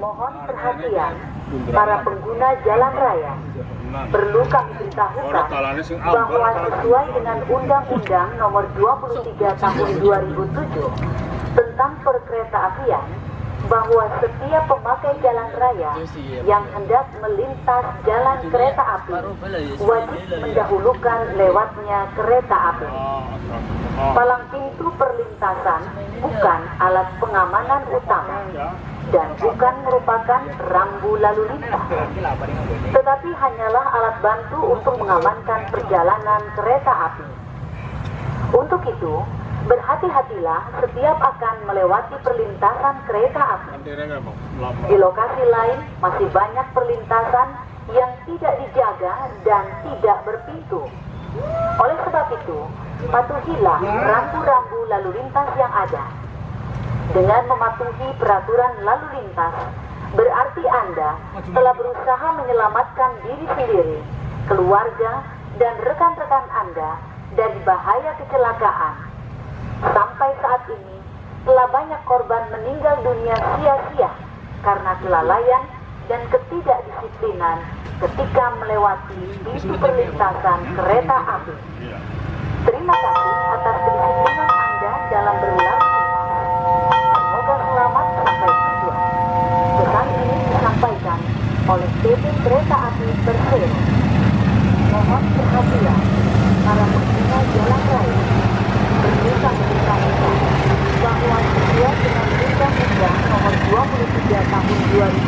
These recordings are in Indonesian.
Mohon perhatian para pengguna jalan raya. Perlu kami beritahukan bahwa sesuai dengan Undang-Undang Nomor 23 Tahun 2007 tentang Perkeretaapian, bahwa setiap pemakai jalan raya yang hendak melintas jalan kereta api wajib mendahulukan lewatnya kereta api. Palang pintu perlintasan bukan alat pengamanan utama dan bukan merupakan rambu lalu lintas, tetapi hanyalah alat bantu untuk mengamankan perjalanan kereta api. Untuk itu, berhati-hatilah setiap akan melewati perlintasan kereta api. Di lokasi lain masih banyak perlintasan yang tidak dijaga dan tidak berpintu. Oleh sebab itu, patuhilah rambu-rambu lalu lintas yang ada. Dengan mematuhi peraturan lalu lintas, berarti Anda telah berusaha menyelamatkan diri sendiri, keluarga, dan rekan-rekan Anda dari bahaya kecelakaan. Sampai saat ini, telah banyak korban meninggal dunia sia-sia karena kelalaian dan ketidakdisiplinan ketika melewati pintu perlintasan kereta api. Terima kasih atas kedisiplinan Anda dalam berlalu lintas. Semoga selamat sampai tujuan. Pesan ini disampaikan oleh PT Kereta Api Persero. Mohon perhatian para pengguna jalan raya. Perlu kami beritahukan bahwa sesuai dengan Undang-Undang Nomor 23 Tahun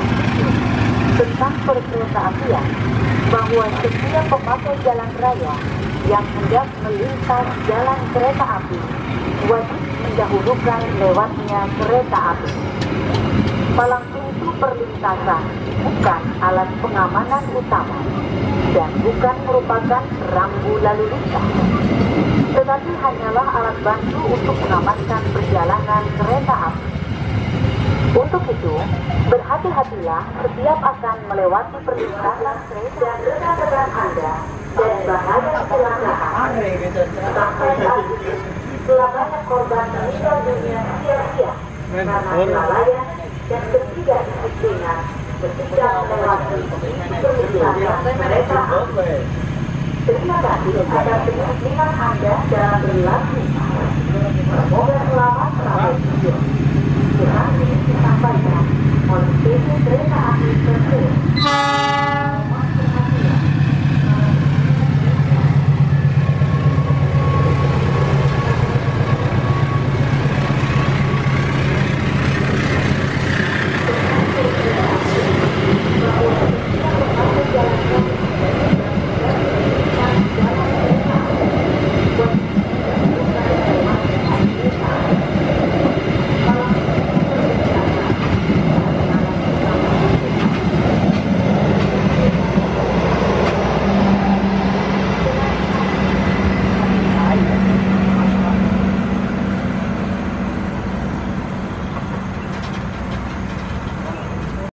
2007 tentang Perkeretaapian, bahwa setiap pemakai jalan raya yang hendak melintas jalan kereta api wajib mendahulukan lewatnya kereta api. Palang pintu perlintasan bukan alat pengamanan utama dan bukan merupakan rambu lalu lintas, tetapi hanyalah alat bantu untuk mengamankan perjalanan kereta api. Untuk itu, berhati-hatilah setiap akan melewati perlintasan kereta dan rekan-rekan Anda dari bahaya kecelakaan. Sampai saat ini, telah banyak korban meninggal dunia sia-sia karena kelalaian dan ketidakdisiplinan ketika melewati pintu perlintasan kereta api. Terima kasih atas kedisiplinan